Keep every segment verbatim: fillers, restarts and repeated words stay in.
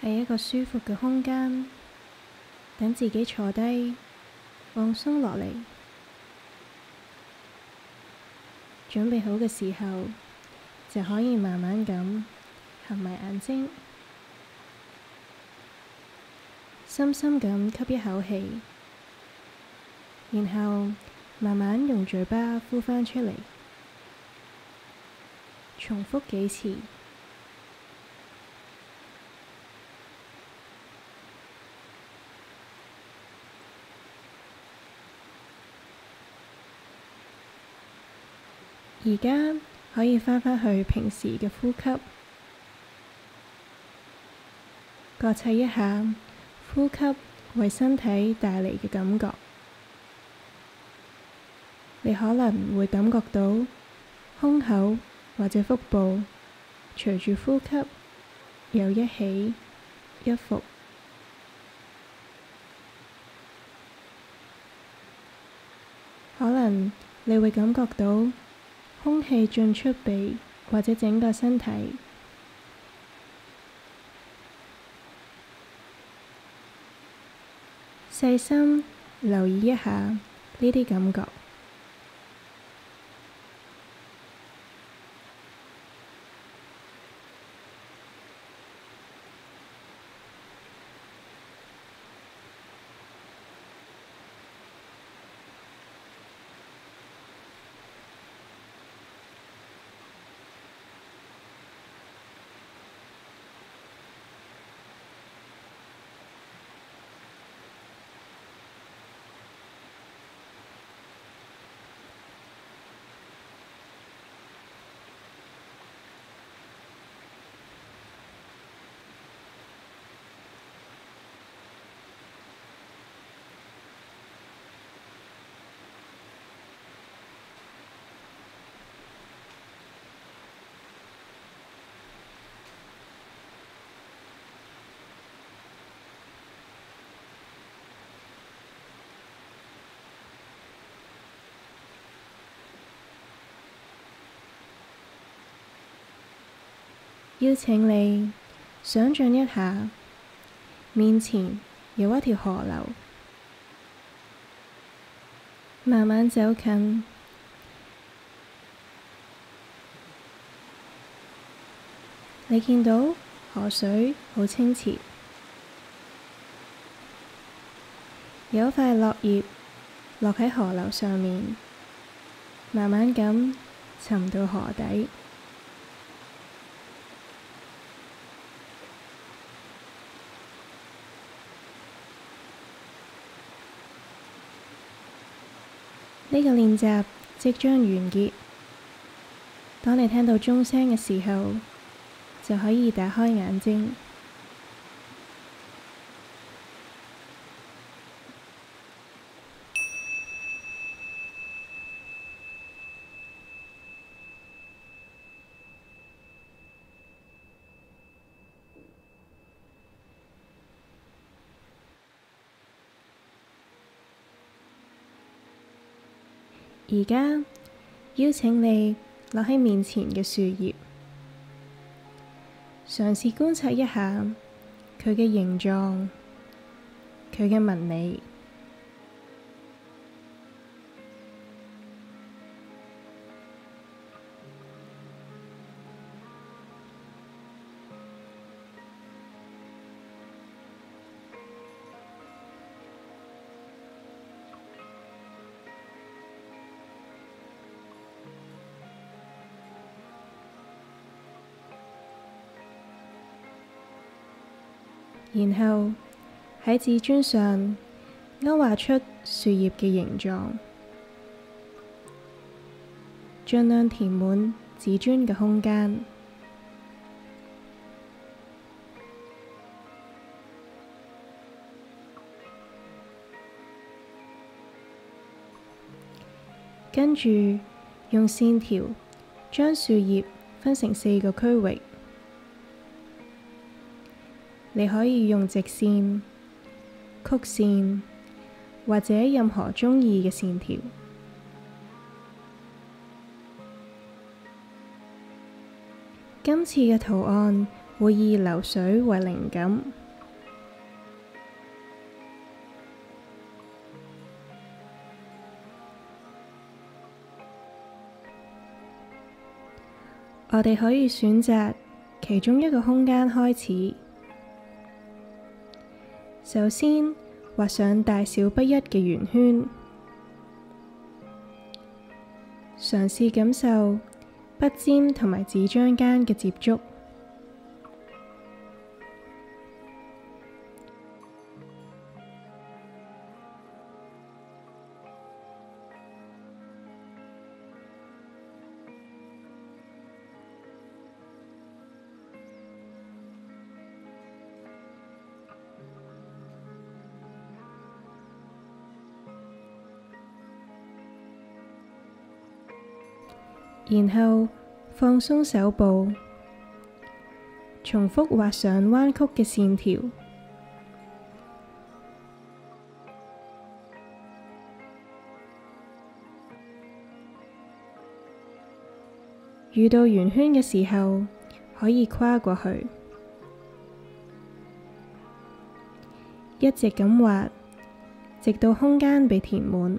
係一個舒服嘅空間，等自己坐低放鬆落嚟。準備好嘅時候，就可以慢慢咁合埋眼睛，深深咁吸一口氣，然後慢慢用嘴巴呼返出嚟，重複幾次。而家可以返返去平時嘅呼吸，覺察一下呼吸為身體帶嚟嘅感覺。你可能會感覺到胸口或者腹部隨住呼吸有一起一伏，可能你會感覺到空氣進出鼻或者整個身體。細心留意一下呢啲感覺。邀請你想像一下，面前有一條河流，慢慢走近。你見到河水好清澈，有一塊落葉落喺河流上面，慢慢咁沉到河底。呢個練習即將完結。當你聽到鐘聲嘅時候，就可以打開眼睛。而家邀請你攞喺面前嘅樹葉，嘗試觀察一下佢嘅形狀、佢嘅紋理。然後喺紙磚上勾畫出樹葉嘅形狀，盡量填滿紙磚嘅空間。跟住用線條將樹葉分成四個區域。你可以用直線、曲線或者任何鍾意嘅線條。今次嘅圖案會以流水為靈感。我哋可以選擇其中一個空間開始。首先，畫上大小不一嘅圓圈，嘗試感受筆尖同埋紙張間嘅接觸。然後放鬆手部，重複畫上彎曲嘅線條。遇到圓圈嘅時候，可以跨過去，一直咁畫，直到空間被填滿。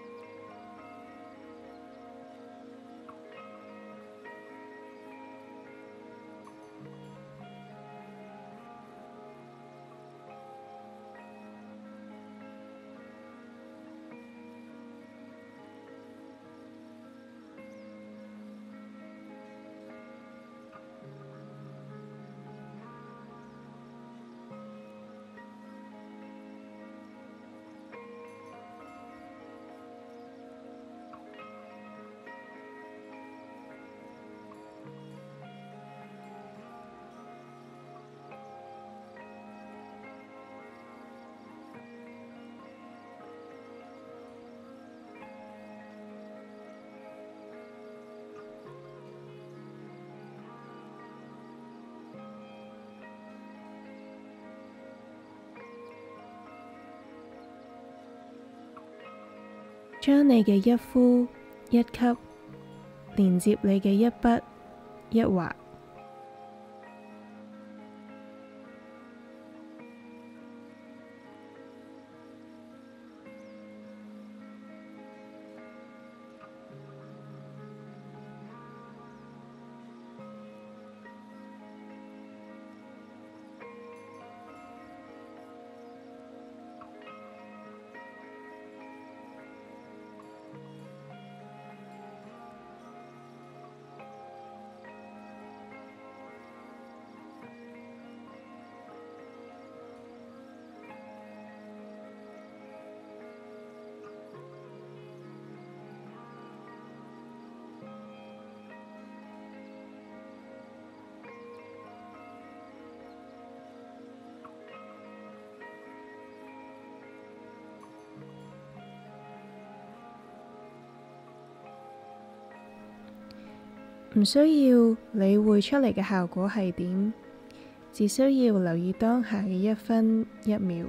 將你嘅一呼一吸連接你嘅一筆一畫。唔需要理會出嚟嘅效果係點，只需要留意當下嘅一分一秒。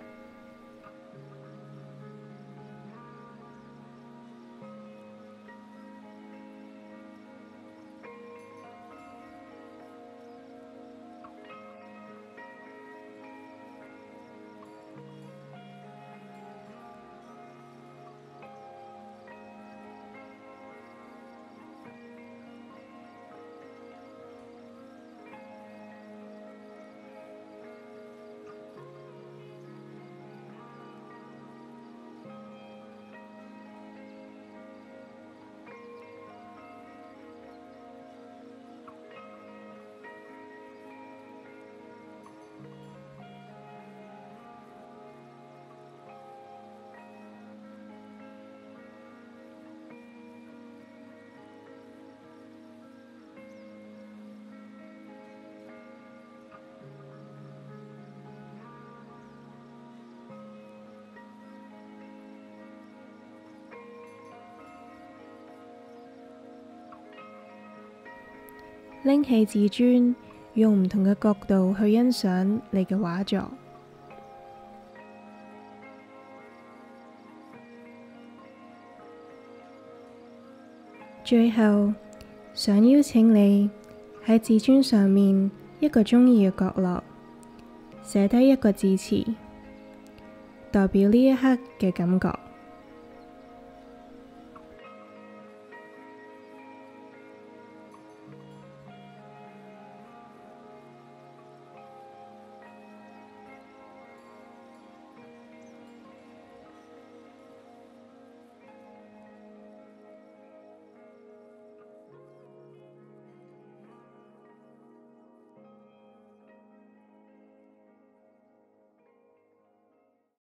拎起自尊，用唔同嘅角度去欣賞你嘅畫作。最後，想邀請你喺自尊上面一個鍾意嘅角落，寫低一個字詞，代表呢一刻嘅感覺。